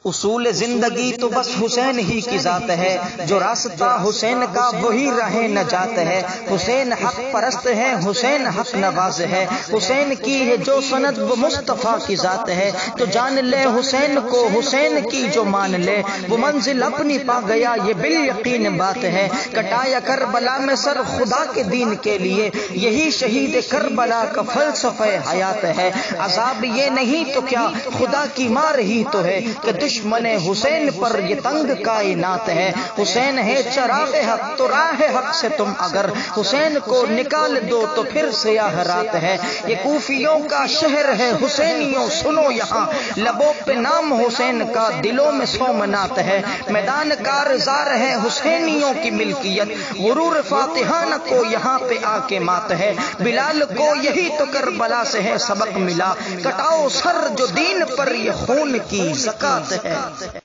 اصول زندگی تو بس حسین ہی کی ذات ہے، جو راستہ حسین کا وہی راہ نجات ہے۔ حسین حق پرست ہے، حسین حق نواز ہے، حسین کی ہے جو سند وہ مصطفیٰ کی ذات ہے۔ تو جان لے حسین کو، حسین کی جو مان لے وہ منزل اپنی پا گیا، یہ بالیقین بات ہے۔ کٹایا کربلا میں سر خدا کے دین کے لیے، یہی شہید کربلا کا فلسفہ حیات ہے۔ عذاب یہ نہیں تو کیا خدا کی مار ہی تو ہے، کہ دشمن حسین پر یہ تنگ کائنات ہے۔ حسین ہے چراغ حق تو راہ حق سے تم اگر حسین کو نکال دو تو پھر سیاہ رات ہے۔ یہ کوفیوں کا شہر ہے حسینیوں سنو یہاں، لبوں پہ نام حسین کا دلوں میں سومنات ہے۔ میدان کارزار ہے حسینیوں کی ملکیت، غرور فاتحانہ کو یہاں پہ آ کے مات ہے۔ بلال کو یہی تو کربلا سے ہے سبق ملا، کٹاؤ سر جو دین پر یہ خون کی زکات ہے۔